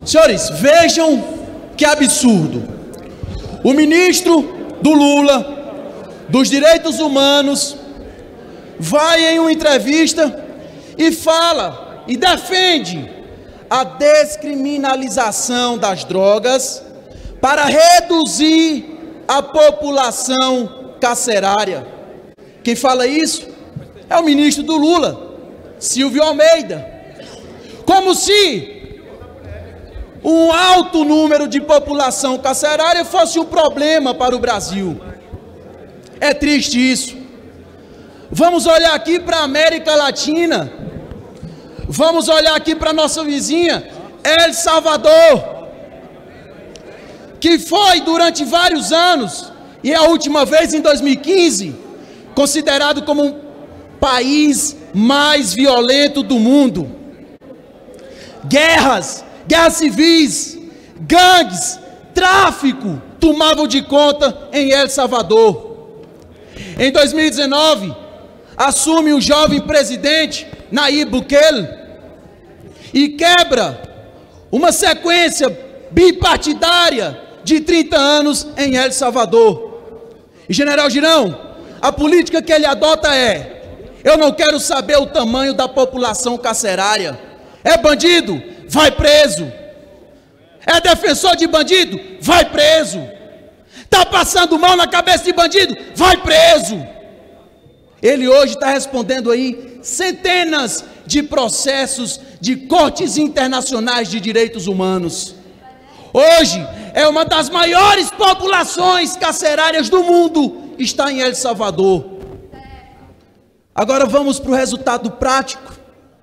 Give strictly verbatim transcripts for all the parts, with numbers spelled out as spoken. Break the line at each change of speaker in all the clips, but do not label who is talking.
Senhores, vejam que absurdo. O ministro do Lula, dos direitos humanos, vai em uma entrevista e fala e defende a descriminalização das drogas para reduzir a população carcerária. Quem fala isso é o ministro do Lula, Silvio Almeida. Como se um alto número de população carcerária fosse um problema para o Brasil. É triste isso. Vamos olhar aqui para a América Latina. Vamos olhar aqui para a nossa vizinha, El Salvador, que foi durante vários anos, e a última vez em dois mil e quinze, considerado como um país mais violento do mundo. Guerras, guerras civis, gangues, tráfico tomavam de conta em El Salvador. Em dois mil e dezenove, assume o jovem presidente Nayib Bukele e quebra uma sequência bipartidária de trinta anos em El Salvador. E General Girão, a política que ele adota é: eu não quero saber o tamanho da população carcerária. É bandido? Vai preso. É defensor de bandido? Vai preso. Está passando mal na cabeça de bandido? Vai preso. Ele hoje está respondendo aí centenas de processos de cortes internacionais de direitos humanos. Hoje é uma das maiores populações carcerárias do mundo, está em El Salvador. Agora vamos para o resultado prático.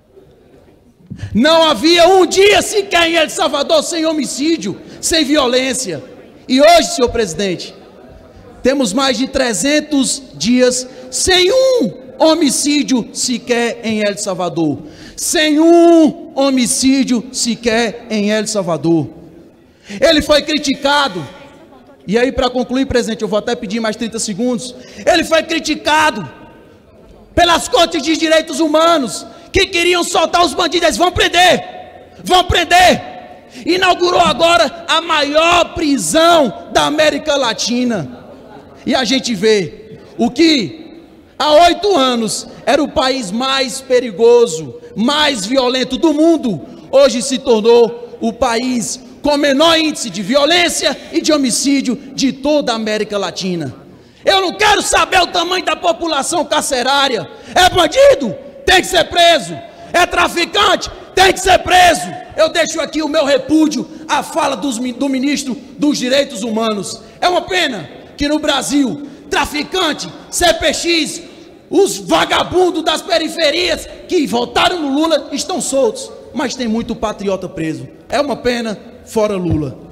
Não havia um dia sequer em El Salvador sem homicídio, sem violência. E hoje, senhor presidente, temos mais de trezentos dias sem um homicídio sequer em El Salvador. Sem um homicídio sequer em El Salvador. Ele foi criticado. E aí, para concluir, presidente, eu vou até pedir mais trinta segundos. Ele foi criticado pelas cortes de direitos humanos, que queriam soltar os bandidos. Eles vão prender, vão prender. Inaugurou agora a maior prisão da América Latina. E a gente vê o que há oito anos era o país mais perigoso, mais violento do mundo, hoje se tornou o país com menor índice de violência e de homicídio de toda a América Latina. Eu não quero saber o tamanho da população carcerária. É bandido? Tem que ser preso. É traficante? Tem que ser preso. Eu deixo aqui o meu repúdio à fala dos, do ministro dos Direitos Humanos. É uma pena que no Brasil, traficante, C P X, os vagabundos das periferias que votaram no Lula estão soltos, mas tem muito patriota preso. É uma pena, fora Lula.